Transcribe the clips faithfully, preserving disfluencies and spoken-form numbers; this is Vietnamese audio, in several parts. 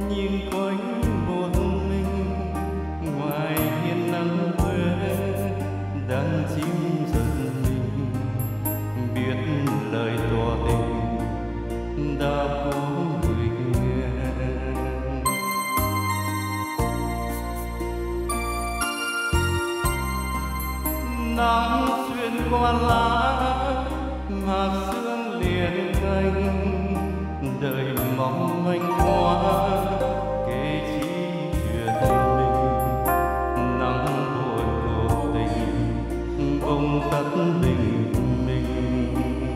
nhìn quanh một mình ngoài hiên nắng quê đàn chim giật mình biết lời tỏ tình đã có người nghe. Nắng xuyên qua lá mà sương liền canh đời mong manh quá kể chi chuyện mình. Nắng buồn cuộc tình bông tắt bình minh.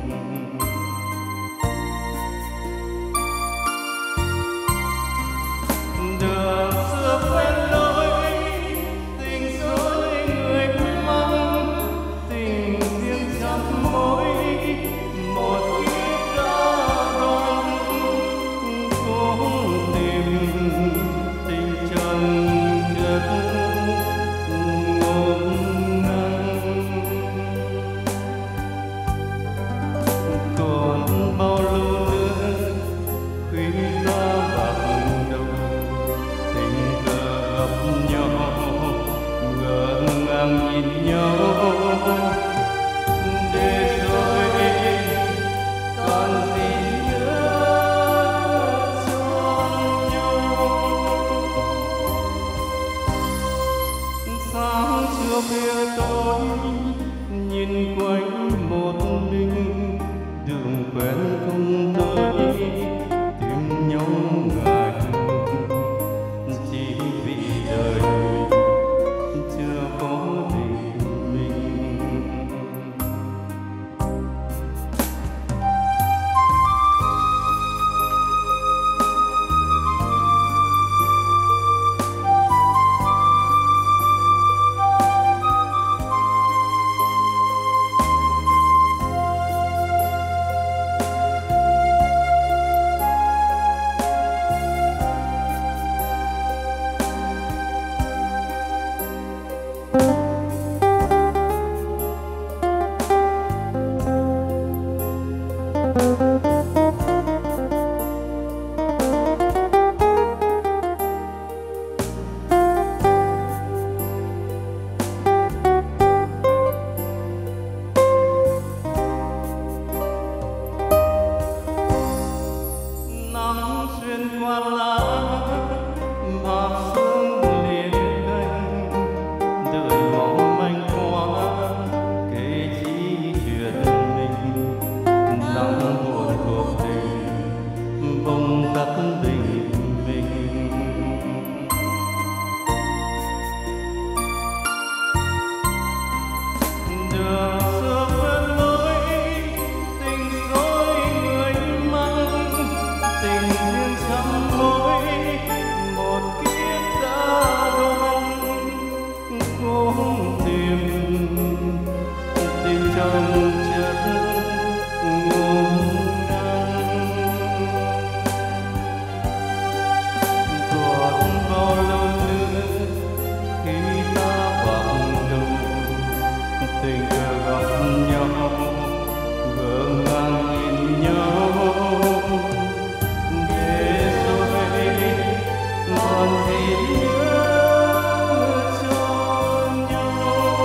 Đường xưa quen lối tình dối người mong tình riêng trong mối một kiếp đã đón cố tìm tình chân chất ngổn ngang. Còn bao lâu nữa khi ta bạc đầu tình cờ gặp nhau ngỡ ngàng nhìn nhau để rồi còn gì nữa cho nhau. Sáng trưa khuya tối nhìn quanh một mình đường quen không tới tìm nhau ngại chỉ vì đời mình chưa có tình mình. Nắng xuyên qua lá mà sương liền canh đời mong manh quá kể chi chuyện mình. Nắng buồn cuộc tình bông tắt bình minh. Đường xưa quen lối tình dối người mang tình duyên trăm mối một kiếp đã đoán cố tìm tình trong chất ngổn ngang. Còn bao lâu nữa khi ta bằng đầu tình cờ gặp nhau ngỡ ngàng nhìn nhau để rồi còn gì nữa cho nhau.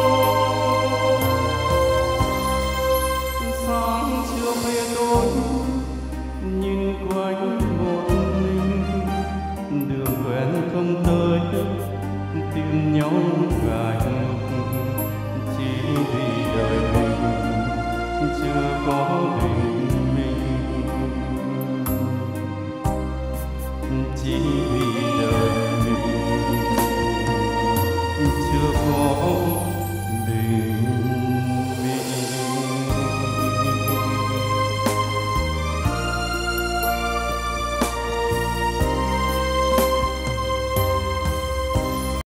Sáng trưa khuya tối nhìn quanh một mình đường quen không tới tìm nhau ngại chỉ vì đời mình chưa có bình minh. Chỉ vì